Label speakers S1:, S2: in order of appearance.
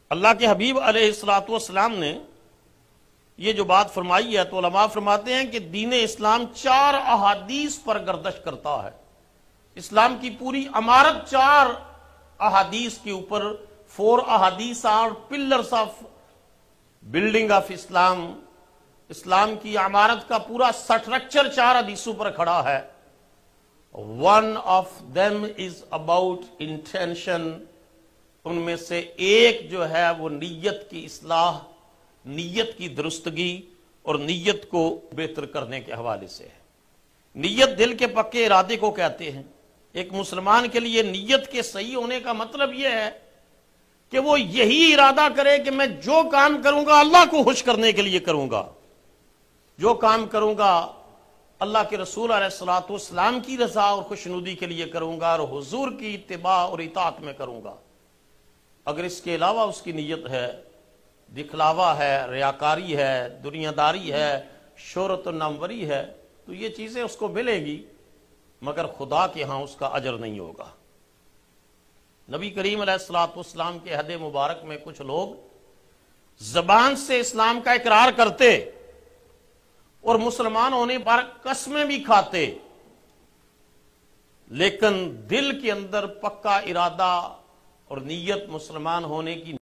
S1: اللہ کے حبیب علیہ الصلوۃ والسلام نے یہ جو بات فرمائی ہے تو علماء فرماتے ہیں کہ دین اسلام 4 احادیث پر گردش کرتا ہے۔ اسلام کی پوری عمارت 4 احادیث کے اوپر 4 احادیث اور pillars of building of Islam, اسلام کی عمارت کا پورا سٹرکچر 4 حدیثوں پر کھڑا ہے۔ One of them is about intention، ان میں سے ایک جو ہے وہ نیت کی اصلاح، نیت کی درستگی اور نیت کو بہتر کرنے کے حوالے سے ہے۔ نیت دل کے پکے ارادے کو کہتے ہیں۔ ایک مسلمان کے لیے نیت کے صحیح ہونے کا مطلب یہ ہے کہ وہ یہی ارادہ کرے کہ میں جو کام کروں گا اللہ کو خوش کرنے کے لیے کروں گا، جو کام کروں گا اللہ کے رسول علیہ الصلوۃ والسلام کی رضا اور خوشنودی کے لیے کروں گا اور حضور کی اتباع اور اطاعت میں کروں گا۔ اگر اس کے علاوہ اس کی نیت ہے، دکھلاوا ہے، ریاکاری ہے، دنیا داری ہے، شہرت و ناموری ہے، تو یہ چیزیں اس کو ملے گی مگر خدا کے ہاں اس کا اجر نہیں ہوگا۔ نبی کریم علیہ الصلوۃ والسلام کے عہد مبارک میں کچھ لوگ زبان سے اسلام کا اقرار کرتے اور مسلمان ہونے پر قسمیں بھی کھاتے، لیکن دل کے اندر پکا ارادہ اور نیت مسلمان ہونے کی